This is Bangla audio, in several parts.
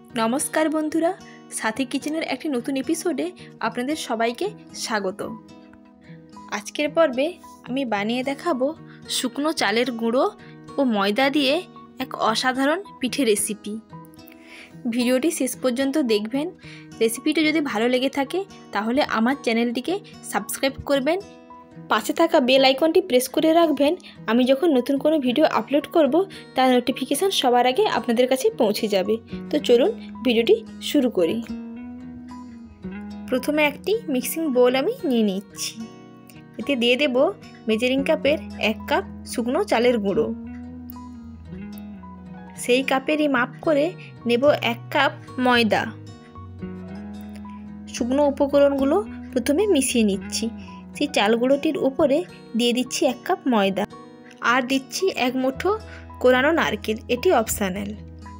নমস্কার বন্ধুরা, সাথী কিচেনের একটি নতুন এপিসোডে আপনাদের সবাইকে স্বাগত। আজকের পর্বে আমি বানিয়ে দেখাবো শুকনো চালের গুঁড়ো ও ময়দা দিয়ে এক অসাধারণ পিঠে রেসিপি। ভিডিওটি শেষ পর্যন্ত দেখবেন। রেসিপিটি যদি ভালো লেগে থাকে তাহলে আমার চ্যানেলটিকে সাবস্ক্রাইব করবেন, পাশে থাকা বেল আইকনটি প্রেস করে রাখবেন। আমি যখন নতুন কোনো ভিডিও আপলোড করব তার নোটিফিকেশান সবার আগে আপনাদের কাছে পৌঁছে যাবে। তো চলুন ভিডিওটি শুরু করি। প্রথমে একটি মিক্সিং বোল আমি নিয়ে নিচ্ছি। এতে দিয়ে দেব মেজারিং কাপের 1 কাপ শুকনো চালের গুঁড়ো। সেই কাপেরই মাপ করে নেব 1 কাপ ময়দা। শুকনো উপকরণগুলো প্রথমে মিশিয়ে নিচ্ছি। সেই চালগুলোটির উপরে দিয়ে দিচ্ছি 1 কাপ ময়দা, আর দিচ্ছি 1 মুঠো কোরানো নারকেল, এটি অপশনাল।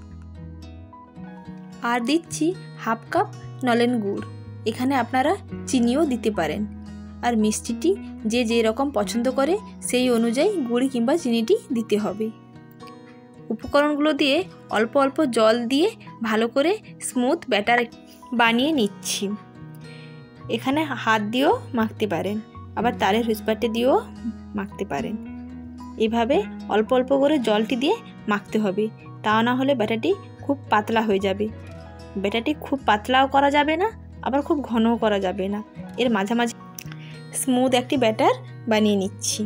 আর দিচ্ছি 1/2 কাপ নলেন গুড়, এখানে আপনারা চিনিও দিতে পারেন। আর মিষ্টিটি যে যেরকম পছন্দ করে সেই অনুযায়ী গুড় কিংবা চিনিটি দিতে হবে। উপকরণগুলো দিয়ে অল্প অল্প জল দিয়ে ভালো করে স্মুথ ব্যাটার বানিয়ে নিচ্ছি। এখানে হাত দিয়েও মাখতে পারেন, আবার তারের হুইসপারটি দিয়েও মাখতে পারেন। এভাবে অল্প অল্প করে জলটি দিয়ে মাখতে হবে, তা না হলে ব্যাটারটি খুব পাতলা হয়ে যাবে। ব্যাটারটি খুব পাতলাও করা যাবে না, আবার খুব ঘনও করা যাবে না। এর মাঝামাঝি স্মুথ একটি ব্যাটার বানিয়ে নিচ্ছি।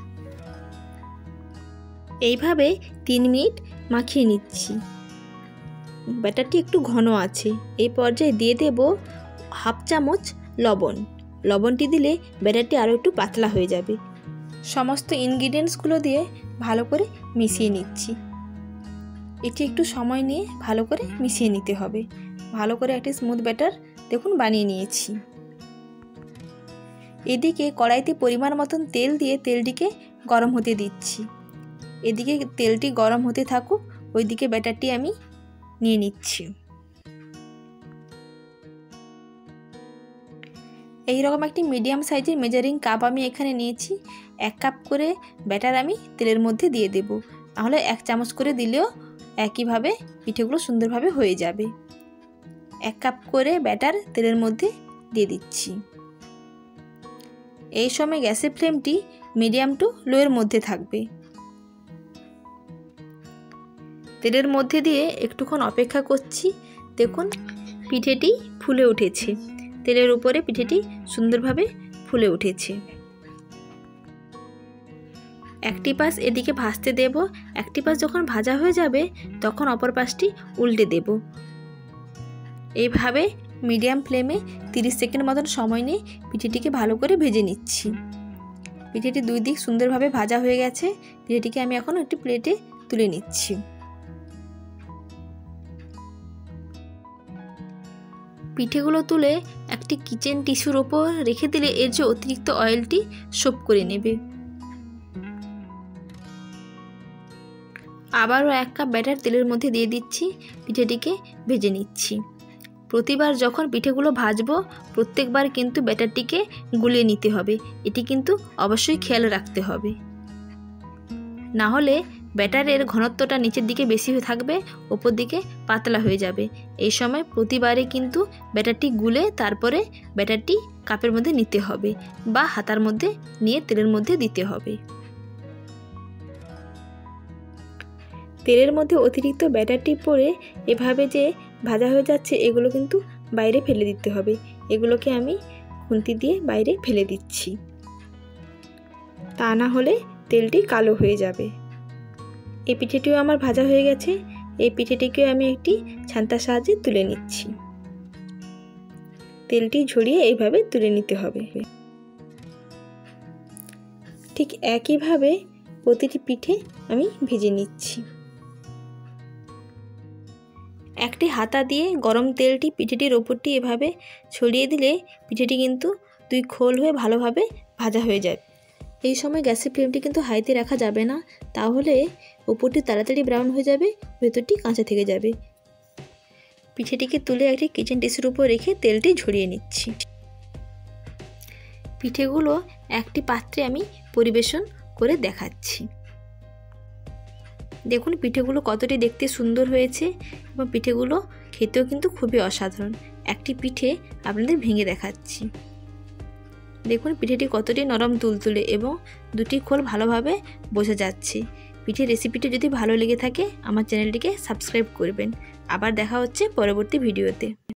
এইভাবে 3 মিনিট মাখিয়ে নিচ্ছি। ব্যাটারটি একটু ঘন আছে। এই পর্যায়ে দিয়ে দেব 1/2 চামচ লবণ। লবণটি দিলে ব্যাটারটি আরও একটু পাতলা হয়ে যাবে। সমস্ত ইনগ্রিডিয়েন্টসগুলো দিয়ে ভালো করে মিশিয়ে নিচ্ছি। এটি একটু সময় নিয়ে ভালো করে মিশিয়ে নিতে হবে। ভালো করে একটি স্মুথ ব্যাটার দেখুন বানিয়ে নিয়েছি। এদিকে কড়াইতে পরিমাণ মতন তেল দিয়ে তেলটিকে গরম হতে দিচ্ছি। এদিকে তেলটি গরম হতে থাকুক, ওইদিকে ব্যাটারটি আমি নিয়ে নিচ্ছি। এইরকম একটি মিডিয়াম সাইজের মেজারিং কাপ আমি এখানে নিয়েছি। 1 কাপ করে ব্যাটার আমি তেলের মধ্যে দিয়ে দেব, তাহলে 1 চামচ করে দিলেও একইভাবে পিঠেগুলো সুন্দরভাবে হয়ে যাবে। 1 কাপ করে ব্যাটার তেলের মধ্যে দিয়ে দিচ্ছি। এই সময় গ্যাসের ফ্লেমটি মিডিয়াম টু লোয়ের মধ্যে থাকবে। তেলের মধ্যে দিয়ে একটুক্ষণ অপেক্ষা করছি। দেখুন পিঠেটি ফুলে উঠেছে। তেলের উপরে পিঠেটি সুন্দরভাবে ফুলে উঠেছে। একটি পাশ এদিকে ভাজতে দেব। একটি পাশ যখন ভাজা হয়ে যাবে তখন অপর পাশটি উল্টে দেব। এইভাবে মিডিয়াম ফ্লেমে 30 সেকেন্ড মতন সময় নিয়ে পিঠেটিকে ভালো করে ভেজে নিচ্ছি। পিঠেটি 2 দিক সুন্দরভাবে ভাজা হয়ে গেছে। পিঠেটিকে আমি এখন একটি প্লেটে তুলে নিচ্ছি। পিঠেগুলো তুলে একটি কিচেন টিস্যুর ওপর রেখে দিলে এর যে অতিরিক্ত অয়েলটি সোপ করে নেবে। আবারও 1 কাপ ব্যাটার তেলের মধ্যে দিয়ে দিচ্ছি। পিঠেটিকে ভেজে নিচ্ছি। প্রতিবার যখন পিঠেগুলো ভাজবো প্রত্যেকবার কিন্তু ব্যাটারটিকে গুলিয়ে নিতে হবে। এটি কিন্তু অবশ্যই খেয়াল রাখতে হবে, না হলে ব্যাটারের ঘনত্বটা নিচের দিকে বেশি হয়ে থাকবে, ওপর দিকে পাতলা হয়ে যাবে। এই সময় প্রতিবারে কিন্তু ব্যাটারটি গুলে তারপরে ব্যাটারটি কাপের মধ্যে নিতে হবে বা হাতার মধ্যে নিয়ে তেলের মধ্যে দিতে হবে। তেলের মধ্যে অতিরিক্ত ব্যাটারটি পড়ে এভাবে যে ভাজা হয়ে যাচ্ছে এগুলো কিন্তু বাইরে ফেলে দিতে হবে। এগুলোকে আমি খুন্তি দিয়ে বাইরে ফেলে দিচ্ছি, তা না হলে তেলটি কালো হয়ে যাবে। এই পিঠেটিও আমার ভাজা হয়ে গেছে। এই পিঠেটিকেও আমি একটি ছান্তার সাহায্যে তুলে নিচ্ছি। তেলটি ঝরিয়ে এইভাবে তুলে নিতে হবে। ঠিক একইভাবে প্রতিটি পিঠে আমি ভেজে নিচ্ছি। একটি হাতা দিয়ে গরম তেলটি পিঠেটির ওপরটি এভাবে ছড়িয়ে দিলে পিঠেটি কিন্তু 2 খোল হয়ে ভালোভাবে ভাজা হয়ে যায়। এই সময় গ্যাসের ফ্লেমটি কিন্তু হাইতে রাখা যাবে না, তাহলে ওপরটি তাড়াতাড়ি ব্রাউন হয়ে যাবে, ভেতরটি কাঁচা থেকে যাবে। পিঠেটিকে তুলে একটি কিচেন টিস্যুর উপর রেখে তেলটি ঝরিয়ে নিচ্ছি। পিঠেগুলো একটি পাত্রে আমি পরিবেশন করে দেখাচ্ছি। দেখুন পিঠেগুলো কতটি দেখতে সুন্দর হয়েছে এবং পিঠেগুলো খেতেও কিন্তু খুবই অসাধারণ। একটি পিঠে আপনাদের ভেঙে দেখাচ্ছি। দেখুন পিঠেটি কতটি নরম তুলতুলে এবং দুটি খোল ভালোভাবে বোঝা যাচ্ছে। পিঠের রেসিপিটি যদি ভালো লেগে থাকে আমার চ্যানেলটিকে সাবস্ক্রাইব করবেন। আবার দেখা হচ্ছে পরবর্তী ভিডিওতে।